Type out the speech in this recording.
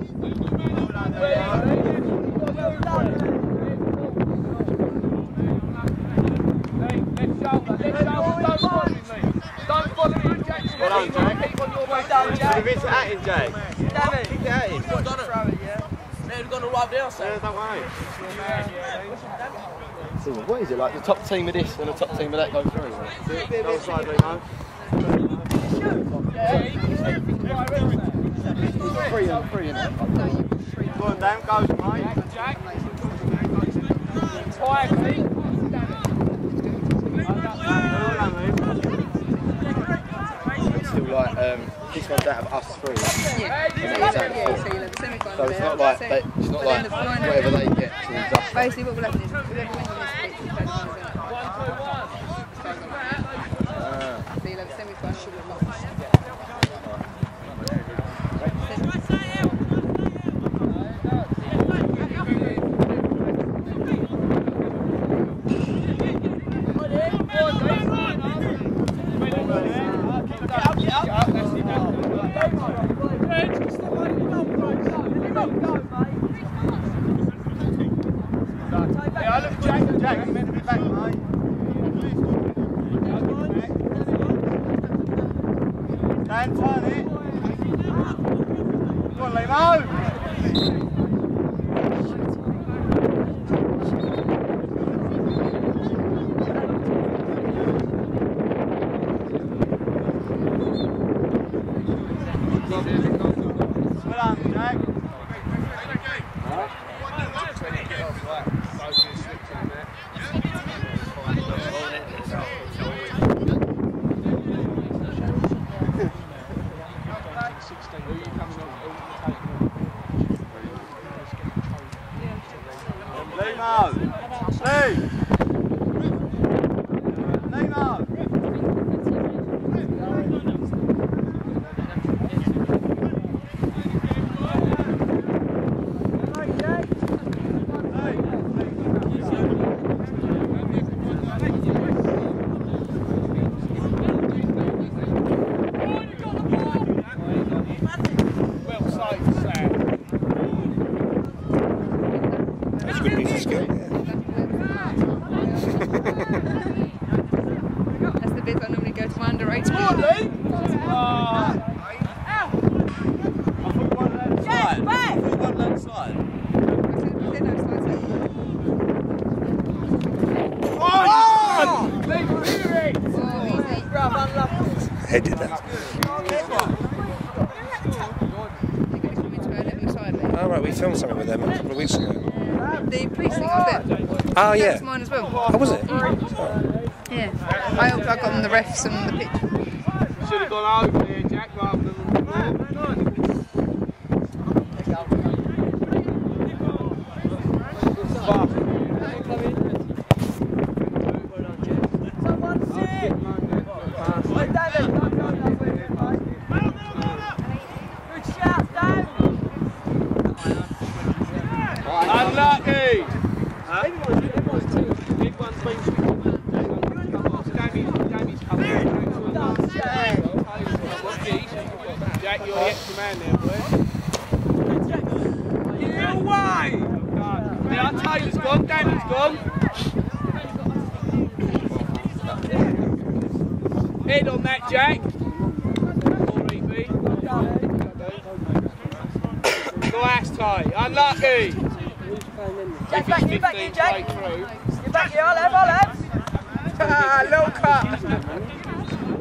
So what is it like? The top team of this and the top team of that go through? Free, innit? Go on, Dan, go, mate. Jack. Still like, this one's out of us three. Yeah. So it's not like whatever they get to us. Basically what will happen is whoever wins on this pitch will play the finals in it. So you'll have a semi-final with a match. Jack, you're meant to be back, mate. Dan, turn it. Go on, Limo. Well done, Jack. That's the bit I normally go to my under 18. Headed that. Oh right, we filmed something with them a couple of weeks ago. The police thing, was it? Oh yeah. That's mine as well. Oh, was it? Yeah. I got on the refs and the pitch. Should have gone over there, Jack, rather than unlucky! Jack, you're the extra man there, boy. Get away! Yeah, Taylor's gone, Danny's gone. Head on that, Jack. Nice tie, unlucky. Jack, back you, Jack. You're back here, I'll have. Little cut.